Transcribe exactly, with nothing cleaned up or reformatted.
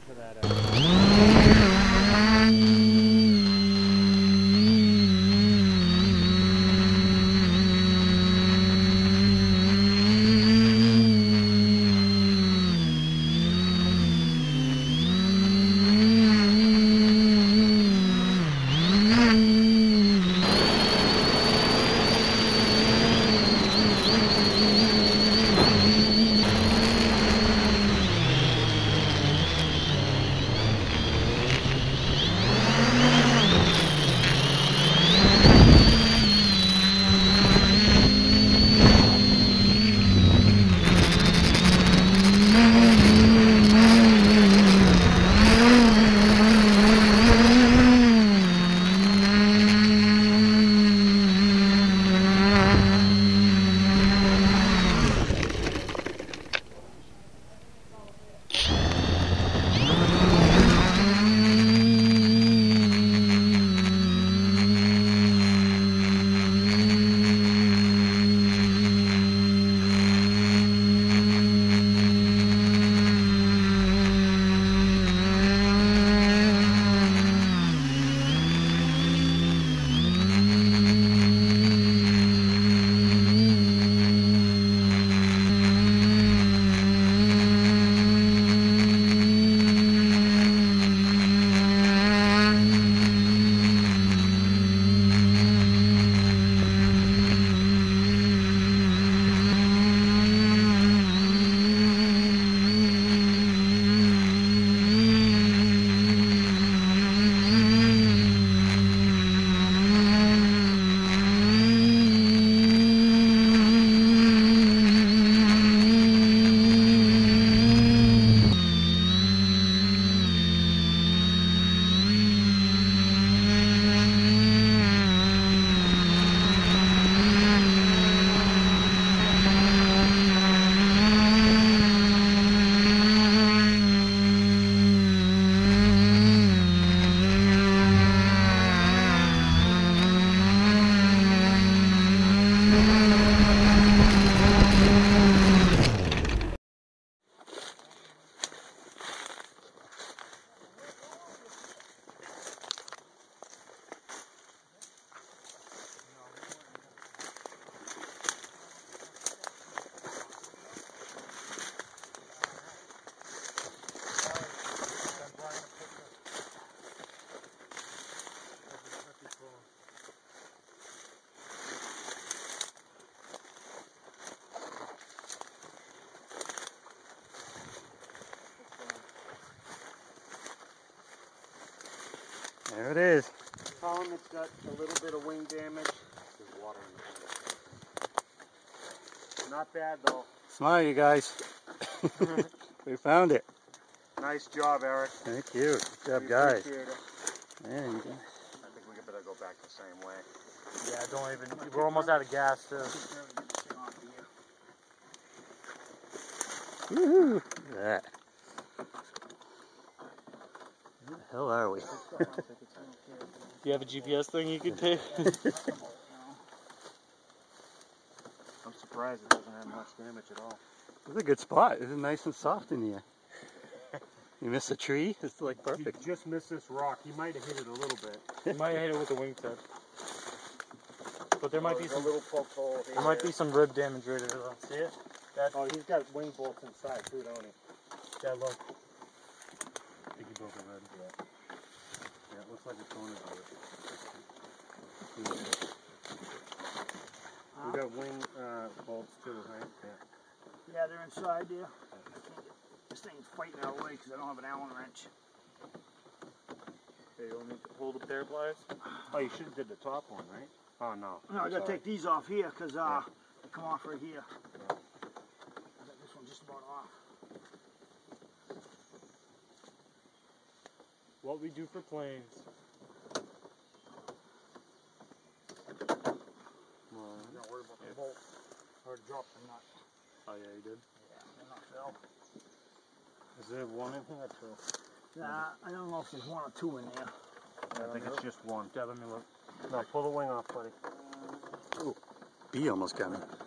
for that. There it is. Tell him it's got a little bit of wing damage. There's water in the Not bad though. Smile, you guys. We found it. Nice job, Eric. Thank you. Good job, We guys. appreciate it. Yeah, you go. I think we better go back the same way. Yeah, don't even. We're almost out of gas too. Woohoo! Look at that. Where the hell are we? You have a G P S thing you could take? I'm surprised it doesn't have much damage at all. It's a good spot. It's nice and soft in here. You miss a tree? It's like perfect. You just missed this rock. You might have hit it a little bit. You might hit it with a wingtip. But there might oh, be some a little poke hole here. There might be some rib damage right there though. See it? That, oh, he's got wing bolts inside too, don't he? that look. I think you broke a rib. Yeah. Yeah, it looks like it's going to do it. We got wing uh, bolts too, right? Yeah. Yeah, they're inside there. I can't get, this thing's fighting out of the way because I don't have an Allen wrench. Okay, you want me to hold the pair pliers? Oh, you should have did the top one, right? Oh, no. No, I gotta take these off here because uh, Yeah. they come off right here. Yeah. I got this one just about off. What we do for planes. I'm not worried about the bolt. I already dropped the nut. Oh yeah, you did? Yeah, the nut fell. Is there one in here or two? Nah, I don't know if there's one or two in there. I think it's just one. Yeah, let me look. No, pull the wing off, buddy. Bee almost got me.